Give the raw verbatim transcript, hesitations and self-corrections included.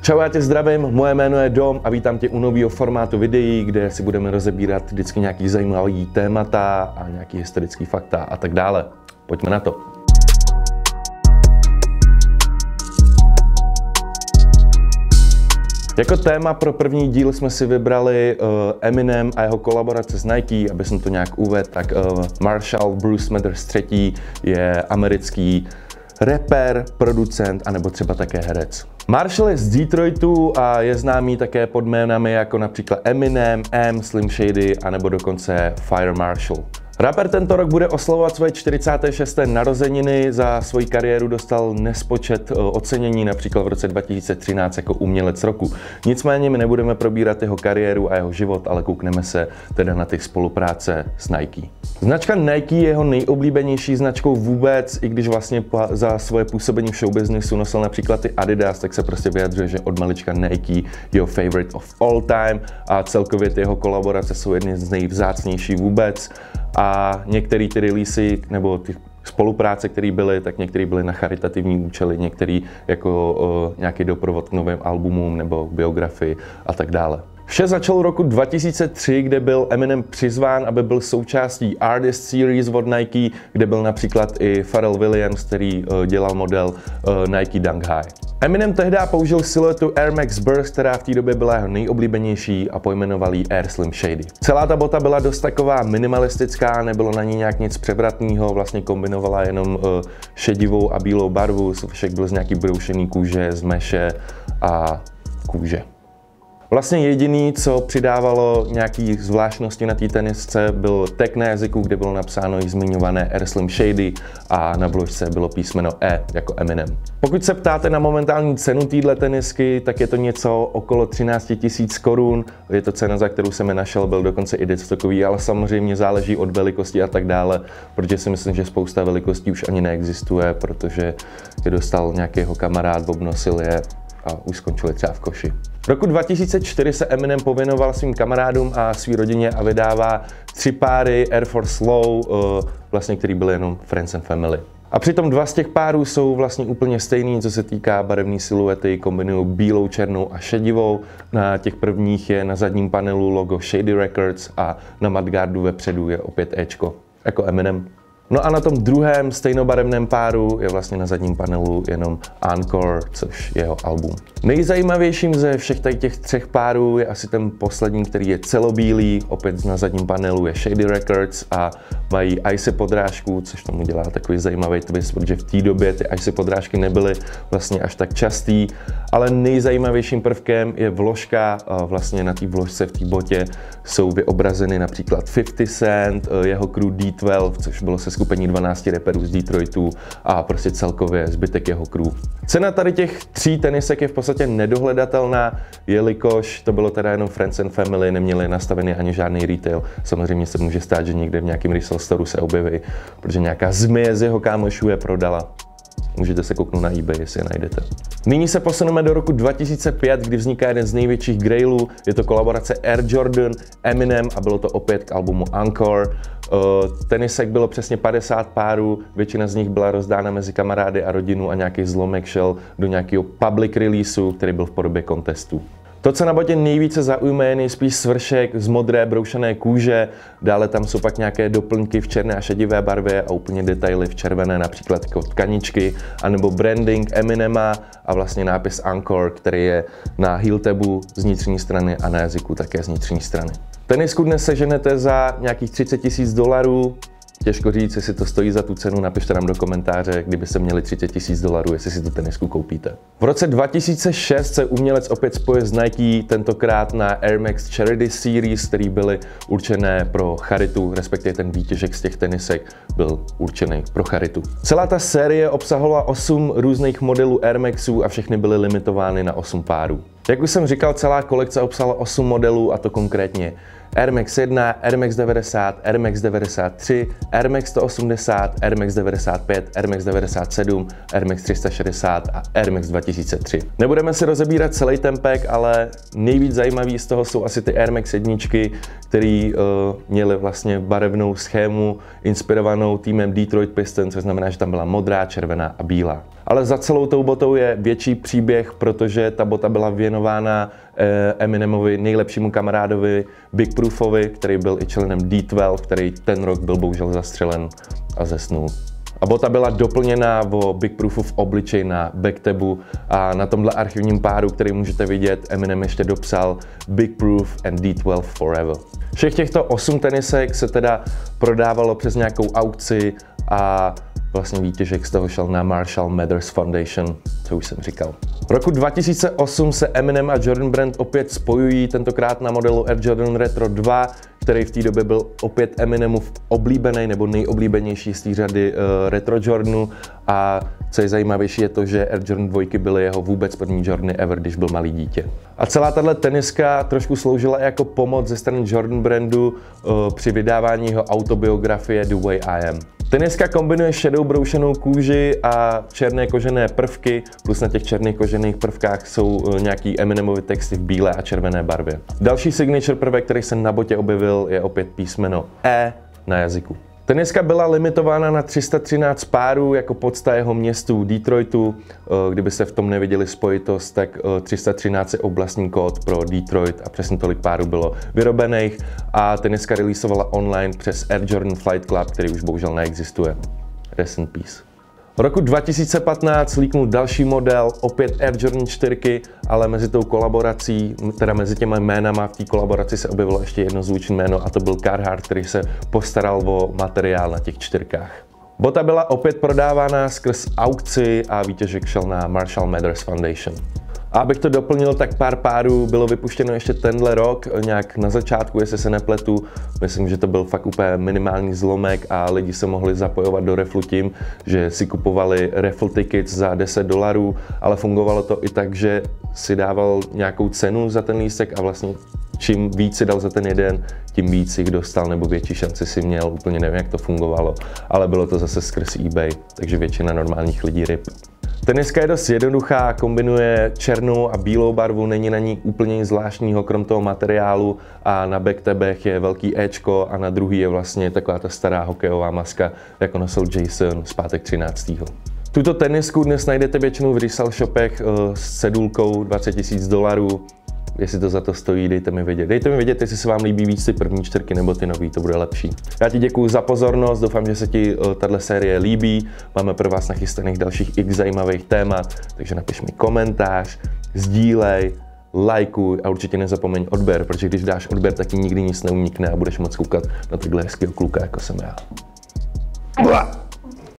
Čau, já tě zdravím, moje jméno je Dom a vítám tě u nového formátu videí, kde si budeme rozebírat vždycky nějaký zajímavý témata a nějaký historický fakta a tak dále. Pojďme na to. Jako téma pro první díl jsme si vybrali uh, Eminem a jeho kolaborace s Nike, aby jsem to nějak uvedl, tak uh, Marshall Bruce Smathers třetí je americký rapper, producent a nebo třeba také herec. Marshall je z Detroitu a je známý také pod jménami jako například Eminem, M, Slim Shady a nebo dokonce Fire Marshall. Rapper tento rok bude oslavovat svoje čtyřicáté šesté narozeniny, za svoji kariéru dostal nespočet ocenění, například v roce dva tisíce třináct jako umělec roku. Nicméně my nebudeme probírat jeho kariéru a jeho život, ale koukneme se teda na ty spolupráce s Nike. Značka Nike je jeho nejoblíbenější značkou vůbec, i když vlastně za svoje působení v showbiznisu nosil například ty Adidas, tak se prostě vyjadřuje, že od malička Nike jeho favorite of all time a celkově ty jeho kolaborace jsou jedny z nejvzácnějších vůbec. A některé ty releasy nebo ty spolupráce, které byly, tak některé byly na charitativní účely, některé jako o, nějaký doprovod k novým albumům nebo biografii a tak dále. Vše začalo roku dva tisíce tři, kde byl Eminem přizván, aby byl součástí Artist Series od Nike, kde byl například i Pharrell Williams, který uh, dělal model uh, Nike Dunk High. Eminem tehdy použil siluetu Air Max Burst, která v té době byla jeho nejoblíbenější a pojmenoval ji Air Slim Shady. Celá ta bota byla dost taková minimalistická, nebylo na ní nějak nic převratného, vlastně kombinovala jenom uh, šedivou a bílou barvu, však byl z nějaký broušený kůže, z meše a kůže. Vlastně jediný, co přidávalo nějaký zvláštnosti na té tenisce, byl tag na jazyku, kde bylo napsáno i zmiňované Air Slim Shady a na vložce bylo písmeno E jako Eminem. Pokud se ptáte na momentální cenu téhle tenisky, tak je to něco okolo třináct tisíc korun. Je to cena, za kterou jsem je našel, byl dokonce i desetkový, ale samozřejmě záleží od velikosti a tak dále, protože si myslím, že spousta velikostí už ani neexistuje, protože je dostal nějaký jeho kamarád, obnosil je a už skončili třeba v koši. V roku dva tisíce čtyři se Eminem pověnoval svým kamarádům a své rodině a vydává tři páry Air Force Low, vlastně, který byly jenom Friends and Family. A přitom dva z těch párů jsou vlastně úplně stejný, co se týká barevné siluety, kombinují bílou, černou a šedivou. Na těch prvních je na zadním panelu logo Shady Records a na mudguardu vepředu je opět Ečko, jako Eminem. No a na tom druhém stejnobarevném páru je vlastně na zadním panelu jenom Encore, což je jeho album. Nejzajímavějším ze všech tady těch třech párů je asi ten poslední, který je celobílý, opět na zadním panelu je Shady Records a mají icy podrážku, což tomu dělá takový zajímavý twist, protože v té době ty icy podrážky nebyly vlastně až tak častý, ale nejzajímavějším prvkem je vložka, vlastně na té vložce v té botě jsou vyobrazeny například padesát Cent, jeho crew D dvanáct, což bylo se skupení dvanácti rapperů z Detroitu a prostě celkově zbytek jeho crew. Cena tady těch tří tenisek je v podstatě nedohledatelná, jelikož to bylo teda jenom Friends and Family, neměli nastavený ani žádný retail. Samozřejmě se může stát, že někde v nějakém resale store se objeví, protože nějaká zmije z jeho kámošů je prodala. Můžete se kouknout na eBay, jestli je najdete. Nyní se posuneme do roku dva tisíce pět, kdy vzniká jeden z největších grailů. Je to kolaborace Air Jordan, Eminem a bylo to opět k albumu Encore. Uh, tenisek bylo přesně padesát párů, většina z nich byla rozdána mezi kamarády a rodinu a nějaký zlomek šel do nějakého public releaseu, který byl v podobě contestu. To, co na botě nejvíce zaujme, je nejspíš svršek z modré broušené kůže, dále tam jsou pak nějaké doplňky v černé a šedivé barvě a úplně detaily v červené, například jako tkaničky, anebo branding Eminema a vlastně nápis Encore, který je na heel tabu z vnitřní strany a na jazyku také z vnitřní strany. Tenisku dnes seženete za nějakých třicet tisíc dolarů. Těžko říct, jestli to stojí za tu cenu, napište nám do komentáře, kdyby se měli třicet tisíc dolarů, jestli si tu tenisku koupíte. V roce dva tisíce šest se umělec opět spojil s Nike, tentokrát na Air Max Charity Series, které byly určené pro charitu, respektive ten výtěžek z těch tenisek byl určený pro charitu. Celá ta série obsahovala osm různých modelů Air Maxů a všechny byly limitovány na osm párů. Jak už jsem říkal, celá kolekce obsahovala osm modelů, a to konkrétně Air Max jedna, Air Max devadesát, Air Max devadesát tři, Air Max sto osmdesát, Air Max devadesát pět, Air Max devadesát sedm, Air Max tři sta šedesát a Air Max dva tisíce tři. Nebudeme si rozebírat celý ten pack, ale nejvíc zajímavý z toho jsou asi ty Air Max jedničky, který uh, měly vlastně barevnou schému inspirovanou týmem Detroit Pistons, což znamená, že tam byla modrá, červená a bílá. Ale za celou tou botou je větší příběh, protože ta bota byla věnována eh, Eminemovi nejlepšímu kamarádovi Big Proofovi, který byl i členem D dvanáct, který ten rok byl bohužel zastřelen a zesnul. A bota byla doplněná o Big Proofův obličej na backtabu a na tomhle archivním páru, který můžete vidět, Eminem ještě dopsal Big Proof and D dvanáct forever. Všech těchto osm tenisek se teda prodávalo přes nějakou aukci a vlastně výtěžek z toho šel na Marshall Mathers Foundation, co už jsem říkal. V roku dva tisíce osm se Eminem a Jordan Brand opět spojují, tentokrát na modelu Air Jordan Retro dva, který v té době byl opět Eminemův oblíbený nebo nejoblíbenější z té řady uh, Retro Jordanu. A co je zajímavější je to, že Air Jordan dva byly jeho vůbec první Jordany ever, když byl malý dítě. A celá tahle teniska trošku sloužila jako pomoc ze strany Jordan Brandu uh, při vydávání jeho autobiografie The Way I Am. Teniska kombinuje šedou broušenou kůži a černé kožené prvky, plus na těch černých kožených prvkách jsou nějaký Eminemovy texty v bílé a červené barvě. Další signature prvek, který se na botě objevil, je opět písmeno E na jazyku. Teniska byla limitována na tři sta třináct párů jako podsta jeho městu Detroitu. Kdybyste v tom neviděli spojitost, tak tři sta třináct je oblastní kód pro Detroit a přesně tolik párů bylo vyrobených a teniska releasovala online přes Air Jordan Flight Club, který už bohužel neexistuje. Rest in peace. V roku dva tisíce patnáct líknul další model, opět Air Jordan čtyři, ale mezi tou kolaborací, teda mezi těma jménama v té kolaboraci se objevilo ještě jedno zvučné jméno a to byl Carhartt, který se postaral o materiál na těch čtyřkách. Bota byla opět prodávána skrz aukci a výtěžek šel na Marshall Mathers Foundation. A abych to doplnil, tak pár párů bylo vypuštěno ještě tenhle rok, nějak na začátku, jestli se nepletu. Myslím, že to byl fakt úplně minimální zlomek a lidi se mohli zapojovat do reflu tím, že si kupovali refl tickets za deset dolarů, ale fungovalo to i tak, že si dával nějakou cenu za ten lístek a vlastně čím víc si dal za ten jeden, tím víc jich dostal nebo větší šanci si měl, úplně nevím, jak to fungovalo, ale bylo to zase skrz eBay, takže většina normálních lidí rip. Teniska je dost jednoduchá, kombinuje černou a bílou barvu, není na ní úplně nic zvláštního krom toho materiálu a na backtabech je velký Ečko a na druhý je vlastně taková ta stará hokejová maska, jako nosil Jason z pátek třináctého Tuto tenisku dnes najdete většinou v resale shopech s cedulkou dvacet tisíc dolarů. Jestli to za to stojí, dejte mi vědět. Dejte mi vědět, jestli se vám líbí víc ty první čtyřky nebo ty nový, to bude lepší. Já ti děkuju za pozornost, doufám, že se ti tato série líbí. Máme pro vás nachystaných dalších x zajímavých témat, takže napiš mi komentář, sdílej, lajkuj a určitě nezapomeň odběr, protože když dáš odběr, tak ti nikdy nic neunikne a budeš moc koukat na takhle hezkého kluka, jako jsem já.